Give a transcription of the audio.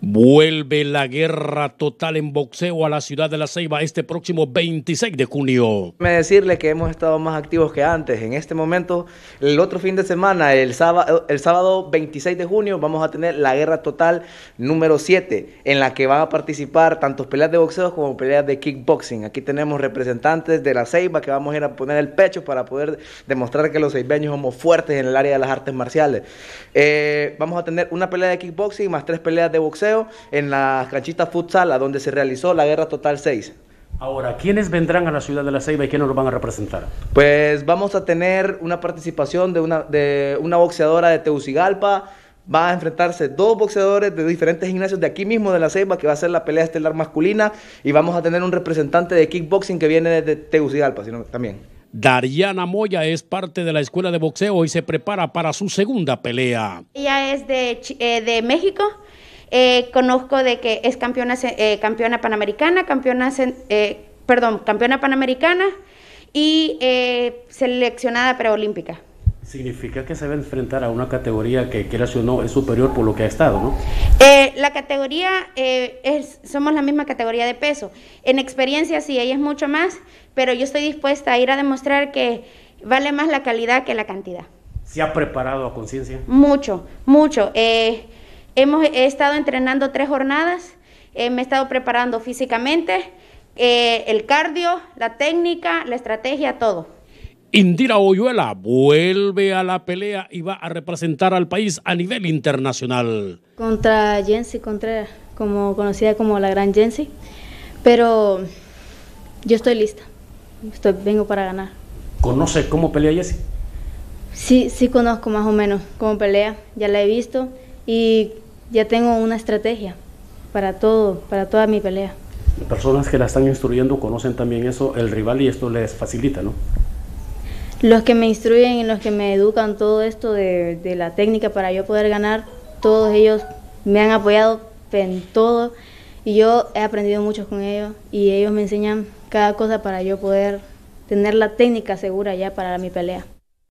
Vuelve la guerra total en boxeo a la ciudad de La Ceiba este próximo 26 de junio. Déjame decirle que hemos estado más activos que antes. En este momento, el otro fin de semana, el sábado 26 de junio, vamos a tener la guerra total número 7, en la que van a participar tanto peleas de boxeo como peleas de kickboxing. Aquí tenemos representantes de La Ceiba que vamos a ir a poner el pecho para poder demostrar que los ceibeños somos fuertes en el área de las artes marciales. Vamos a tener una pelea de kickboxing más 3 peleas de boxeo en la canchita futsal, a donde se realizó la guerra total 6. Ahora, ¿quiénes vendrán a la ciudad de La Ceiba y quiénes nos van a representar? Pues vamos a tener una participación de una boxeadora de Tegucigalpa. Va a enfrentarse 2 boxeadores de diferentes gimnasios de aquí mismo de La Ceiba, que va a ser la pelea estelar masculina, y vamos a tener un representante de kickboxing que viene desde Tegucigalpa también. Dariana Moya es parte de la escuela de boxeo y se prepara para su segunda pelea. Ella es de México. Conozco de que es campeona panamericana, campeona panamericana y seleccionada preolímpica. Significa que se va a enfrentar a una categoría que, quieras o no, es superior por lo que ha estado, ¿no? La categoría, somos la misma categoría de peso. En experiencia sí, ella es mucho más, pero yo estoy dispuesta a ir a demostrar que vale más la calidad que la cantidad. ¿Se ha preparado a conciencia? Mucho, mucho. He estado entrenando 3 jornadas, me he estado preparando físicamente, el cardio, la técnica, la estrategia, todo. Indira Oyuela vuelve a la pelea y va a representar al país a nivel internacional. Contra Jency Contreras, conocida como la Gran Jency, pero yo estoy lista, vengo para ganar. ¿Conoce cómo pelea Jency? Sí conozco más o menos cómo pelea, ya la he visto y ya tengo una estrategia para toda mi pelea. Las personas que la están instruyendo conocen también eso, el rival, y esto les facilita, ¿no? Los que me instruyen y los que me educan todo esto de la técnica para yo poder ganar, todos ellos me han apoyado en todo y yo he aprendido mucho con ellos y ellos me enseñan cada cosa para yo poder tener la técnica segura ya para mi pelea.